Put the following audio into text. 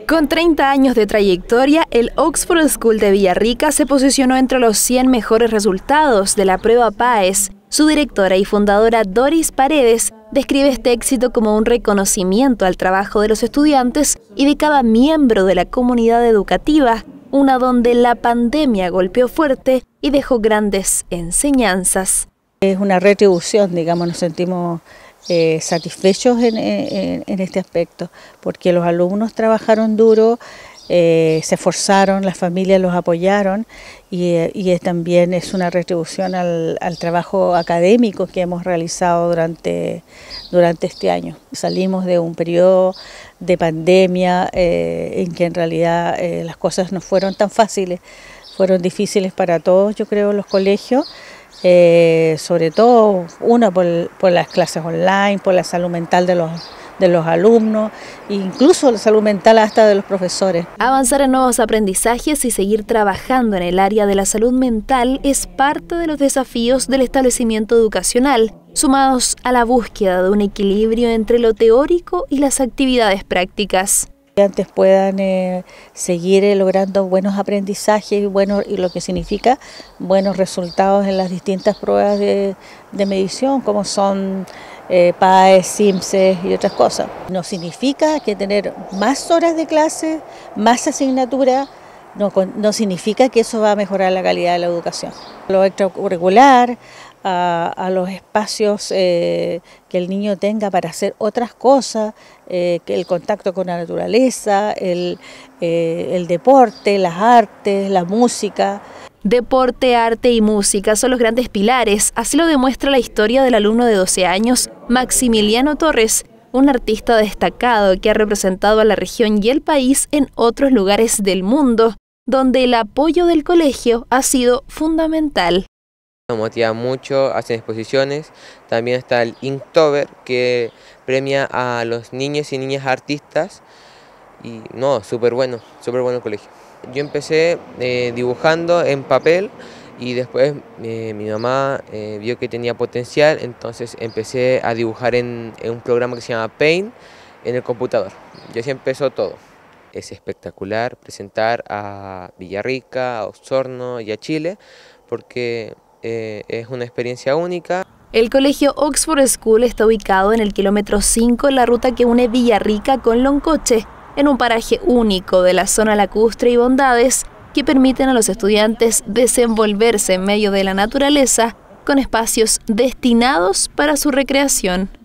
Con 30 años de trayectoria, el Oxford School de Villarrica se posicionó entre los 100 mejores resultados de la prueba PAES. Su directora y fundadora Doris Paredes describe este éxito como un reconocimiento al trabajo de los estudiantes y de cada miembro de la comunidad educativa, una donde la pandemia golpeó fuerte y dejó grandes enseñanzas. Es una retribución, digamos, nos sentimos satisfechos en este aspecto, porque los alumnos trabajaron duro, se esforzaron, las familias los apoyaron y también es una retribución al trabajo académico que hemos realizado durante este año. Salimos de un periodo de pandemia en que en realidad las cosas no fueron tan fáciles, fueron difíciles para todos, yo creo, los colegios. Sobre todo por las clases online, por la salud mental de los alumnos, incluso la salud mental hasta de los profesores. Avanzar en nuevos aprendizajes y seguir trabajando en el área de la salud mental es parte de los desafíos del establecimiento educacional, sumados a la búsqueda de un equilibrio entre lo teórico y las actividades prácticas. Antes puedan seguir logrando buenos aprendizajes y lo que significa buenos resultados en las distintas pruebas de medición, como son PAES, SIMSES y otras cosas. No significa que tener más horas de clase, más asignaturas, no significa que eso va a mejorar la calidad de la educación. Lo extracurricular, a los espacios que el niño tenga para hacer otras cosas, que el contacto con la naturaleza, el deporte, las artes, la música. Deporte, arte y música son los grandes pilares, así lo demuestra la historia del alumno de 12 años, Maximiliano Torres, un artista destacado que ha representado a la región y el país en otros lugares del mundo, donde el apoyo del colegio ha sido fundamental. Nos motiva mucho, hacen exposiciones, también está el Inktober que premia a los niños y niñas artistas y no, súper bueno el colegio. Yo empecé dibujando en papel y después mi mamá vio que tenía potencial, entonces empecé a dibujar en un programa que se llama Paint en el computador. Y así empezó todo. Es espectacular presentar a Villarrica, a Osorno y a Chile porque es una experiencia única. El colegio Oxford School está ubicado en el kilómetro 5 en la ruta que une Villarrica con Loncoche, en un paraje único de la zona lacustre y bondades que permiten a los estudiantes desenvolverse en medio de la naturaleza con espacios destinados para su recreación.